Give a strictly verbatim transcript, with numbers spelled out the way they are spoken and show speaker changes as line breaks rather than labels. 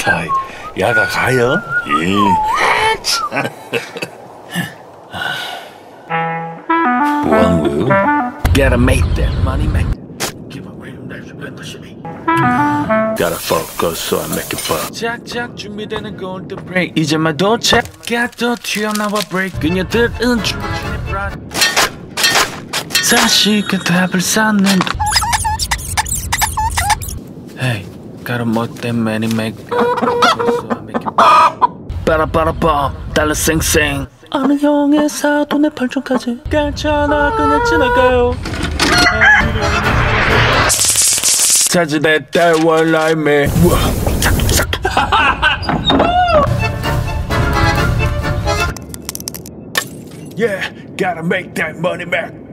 가, 야가 가요? 예. 뭐하는 거예요?
Gotta make that money, make Give away that shit.
Gotta focus so I make it pop.
작작 준비되는 골드 브레이크 이제 말 도착 또 튀어나와 브레이크 그녀들은 춤추는 브라드 사실 그 답을 쌓는 Hey, gotta make that money, make So I make it pop. 빠라빠라밤 달러 쌩쌩 아는 형의 사돈의 팔촌까지 괜찮아 그냥 지나가요 차지됐다 원라임에 Yeah, gotta make that money back